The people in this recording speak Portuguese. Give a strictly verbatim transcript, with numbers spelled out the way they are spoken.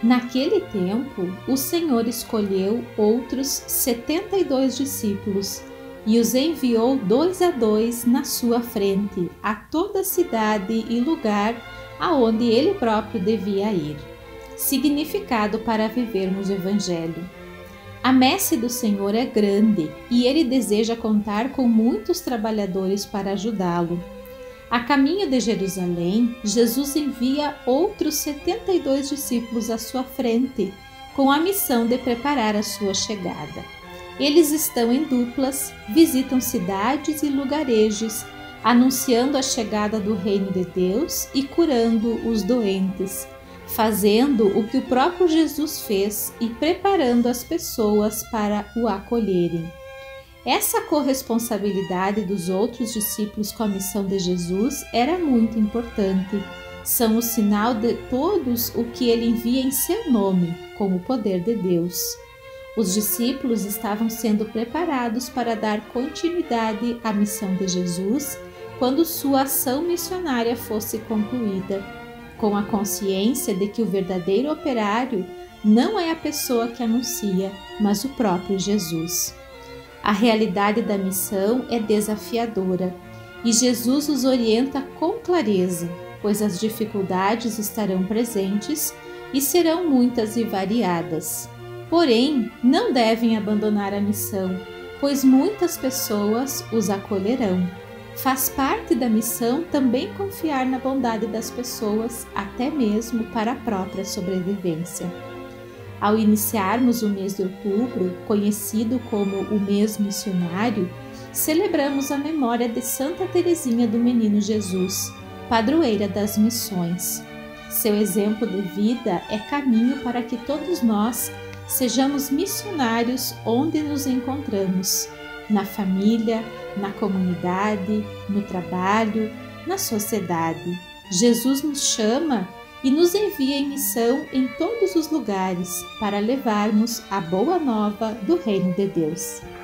Naquele tempo, o Senhor escolheu outros setenta e dois discípulos e os enviou dois a dois na sua frente a toda cidade e lugar aonde ele próprio devia ir. Significado para vivermos o Evangelho. A messe do Senhor é grande e ele deseja contar com muitos trabalhadores para ajudá-lo. A caminho de Jerusalém, Jesus envia outros setenta e dois discípulos à sua frente, com a missão de preparar a sua chegada. Eles estão em duplas, visitam cidades e lugarejos, anunciando a chegada do reino de Deus e curando os doentes, fazendo o que o próprio Jesus fez e preparando as pessoas para o acolherem. Essa corresponsabilidade dos outros discípulos com a missão de Jesus era muito importante. São o sinal de todos o que ele envia em seu nome, com o poder de Deus. Os discípulos estavam sendo preparados para dar continuidade à missão de Jesus quando sua ação missionária fosse concluída, com a consciência de que o verdadeiro operário não é a pessoa que anuncia, mas o próprio Jesus. A realidade da missão é desafiadora e Jesus os orienta com clareza, pois as dificuldades estarão presentes e serão muitas e variadas. Porém, não devem abandonar a missão, pois muitas pessoas os acolherão. Faz parte da missão também confiar na bondade das pessoas, até mesmo para a própria sobrevivência. Ao iniciarmos o mês de outubro, conhecido como o mês missionário, celebramos a memória de Santa Teresinha do Menino Jesus, padroeira das missões. Seu exemplo de vida é caminho para que todos nós sejamos missionários onde nos encontramos, na família, na comunidade, no trabalho, na sociedade. Jesus nos chama e nos envia em missão em todos os lugares para levarmos a boa nova do Reino de Deus.